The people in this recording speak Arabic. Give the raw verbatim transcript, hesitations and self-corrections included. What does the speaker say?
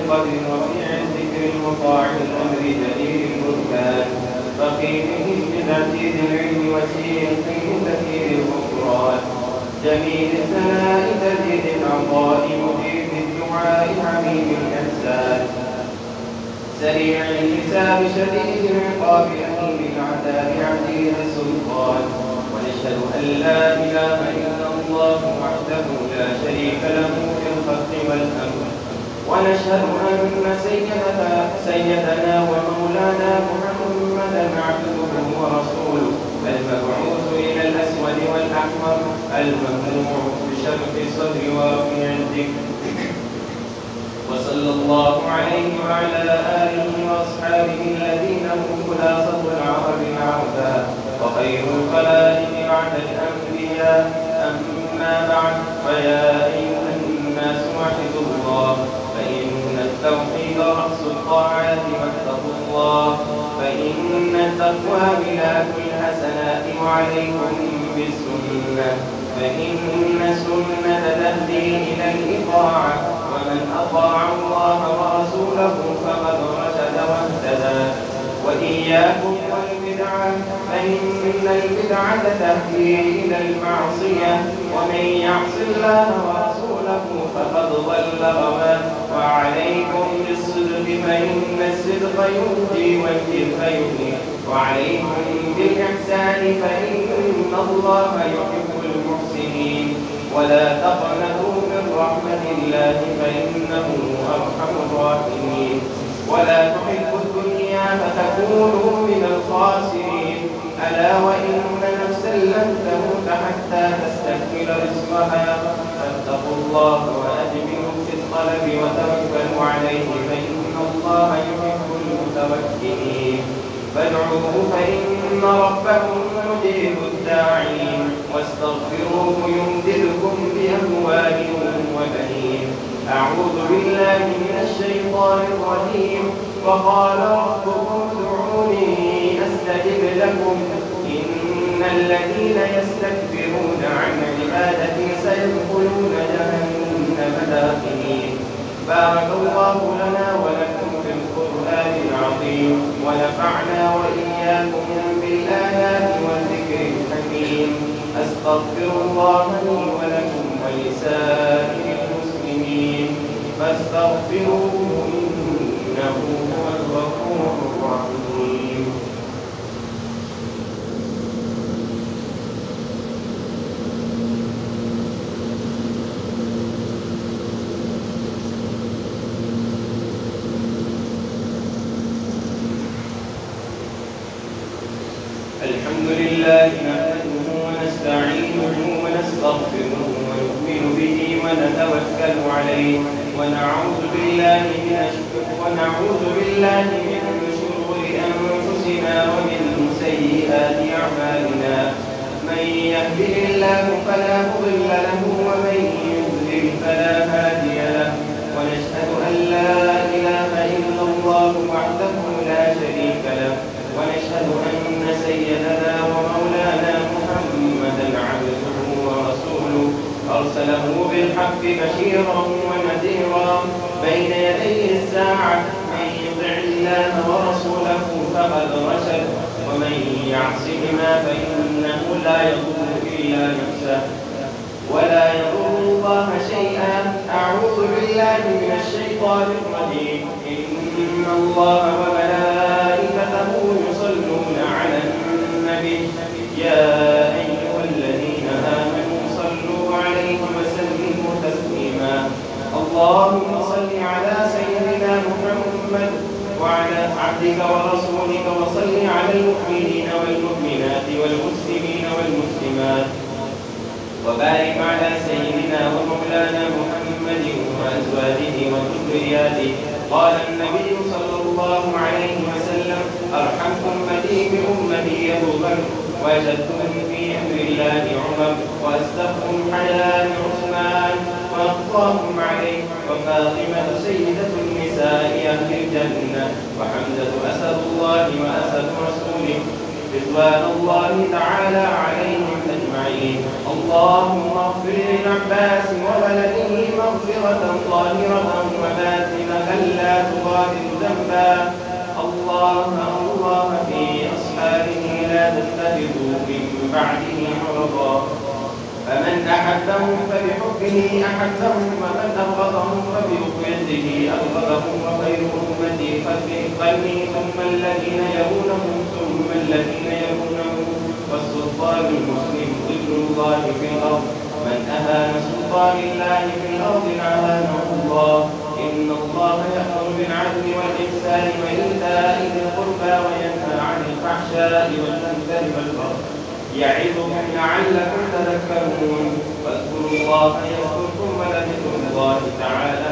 القدر رفيع الذكر المطاع الأمر جليل البركان فقيره بتعديد العلم وسيلته كثير الغفران جميل الثناء تزيد العطاء مجيب الدعاء حميم الإحسان سريع الحساب شديد العقاب أهيم العذاب عزيز السلطان ونشهد أن لا إله إلا الله وحده لا شريك له في الخلق والأمر ونشهد أن سيدنا, سيدنا ومولانا محمدا عبده ورسوله المبعوث إلى الأسود والأحمر الممنوع بشرف الصدر ورفيع الذكر وصلى الله عليه وعلى آله وأصحابه الذين هم خلاصة العرب العرباء وخير الخلائق بعد الأنبياء أما بعد فيا أيها الناس وحدوا الله فإن التوحيد رأس الطاعات واتقوا الله فإن التقوى ملاك الحسنات وعليكم بالسنة فإن السنة تهدي إلى الإطاعة ومن أطاع الله ورسوله فقد رشد واهتدى وإياكم والبدعة فإن البدعة تهدي إلى المعصية ومن يعص الله ورسوله فقد ضل غوى وعليكم بالصدق فإن الصدق يهدي والكذب يهدي وعليكم بالإحسان فإن الله يحب المحسنين ولا تقنطوا من رحمة الله فإنه أرحم الراحمين ولا تحبوا الدنيا فتكونوا من الخاسرين ألا وإن نفسا لن تموت حتى تستكمل رزقها فاتقوا الله وأجملوا في الطلب وتوكلوا عليه فإن الله يحب المتوكلين فادعوه فإن ربكم مجيب الداعين واستغفروه يمددكم بأموال وبنين أعوذ بالله من الشيطان الرجيم وقال ربكم ادعوني أستجب لكم إن الذين يستكبرون عن عبادتي سيدخلون جهنم داخلين بارك الله لنا ولكم في القرآن العظيم ونفعنا وإياكم بالآيات والذكر الحكيم أستغفر الله لي ولكم ولسائر المسلمين فاستغفروه إنه هو الغفور الرحيم الحمد لله نحمده ونستعينه ونستغفره ونؤمن به ونتوكل عليه ونعوذ بالله من ونعوذ بالله من شرور أنفسنا ومن سيئات أعمالنا من يهده الله فلا مضل له ومن يضلل فلا هادي له ونشهد أن لا إله إلا الله وحده لا شريك له ونشهد أن سيدنا ومولانا محمدا عبده ورسوله أرسله بالحق بشيرا ونذيرا بين يدي الساعة من يطع الله ورسوله فقد رشد ومن يعصهما فإنه لا يضر إلا نفسه ولا يضر الله شيئا أعوذ بالله من الشيطان الرجيم إن الله وملائكته يصلون على النبي يا أيها الذين آمنوا صلوا عليه وسلموا تسليما اللهم صل على سيدنا محمد وعلى عبدك ورسولك وصل على المؤمنين والمؤمنات والمسلمين والمسلمات وبارك على سيدنا ومولانا محمد وأزواجه وذرياته قال النبي صلى الله عليه وسلم أرحم أمتي بأمتي أبو بكر وأشدهم في أمر الله عمر وأصدقهم حياء عثمان وأقواهم عليه وفاطمة سيدة النساء أهل الجنة وحمزة أسد الله وأسد رسوله رضوان الله تعالى عليهم أجمعين اللهم اغفر للعباس وولده مغفرة ظاهرة وباطنة لا أحبهم فبحبه أحبهم ومن أبغضهم فببغضه أبغضهم وخير أمتي قرني ثم الذين يلونهم ثم الذين يلونهم والسلطان المسلم ذكر الله في الأرض من أهان سلطان الله في الأرض أهانه الله إن الله يأمر بالعدل والإحسان وإيتاء ذي القربى وينهى عن الفحشاء والمنكر والبغي يعظكم لعلكم تذكرون واذكروا الله يذكركم ولذكر الله تعالى